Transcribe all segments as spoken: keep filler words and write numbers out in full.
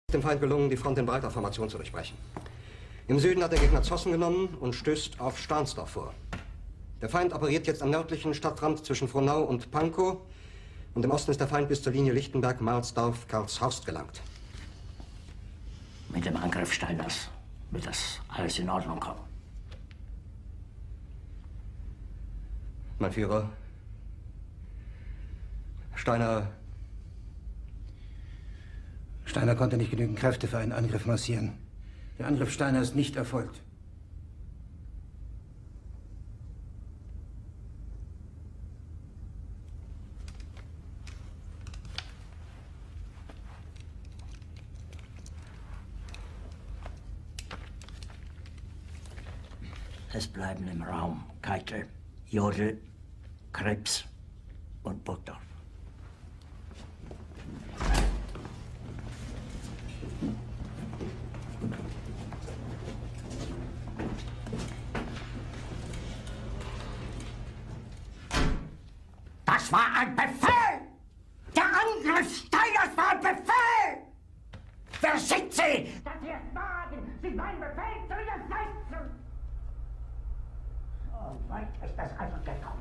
Dem Feind gelungen, die Front in breiter Formation zu durchbrechen. Im Süden hat der Gegner Zossen genommen und stößt auf Stahnsdorf vor. Der Feind operiert jetzt am nördlichen Stadtrand zwischen Frohnau und Pankow und im Osten ist der Feind bis zur Linie Lichtenberg-Marsdorf-Karlshorst gelangt. Mit dem Angriff Steiners wird das alles in Ordnung kommen. Mein Führer, Steiner... Steiner konnte nicht genügend Kräfte für einen Angriff massieren. Der Angriff Steiner ist nicht erfolgt. Es bleiben im Raum Keitel, Jodl, Krebs und Burgdorf. Das war ein Befehl! Der Angriff Steiners war ein Befehl! Wer sind Sie, dass Sie es wagen, sich meinen Befehl zu widersetzen? So weit ist das also gekommen.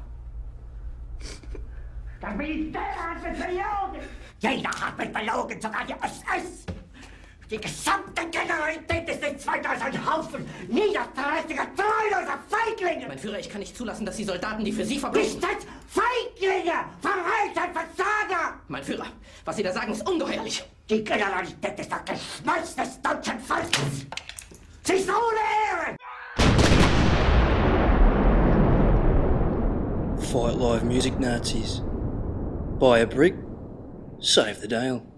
Das Militär hat mich belogen! Jeder hat mich belogen, sogar die S S! Die gesamte Generalität ist nichts weiter als ein Haufen niederträchtiger, treuloser Feiglinge! Mein Führer, ich kann nicht zulassen, dass die Soldaten, die für Sie verbringen... Nicht als Feiglinge! Verreiter, Versager! Mein Führer, was Sie da sagen, ist ungeheuerlich! Die Generalität ist das Geschmeiß des deutschen Volkes! Sie ist ohne Ehre! Fight live music Nazis. Buy a brick, save the Dale.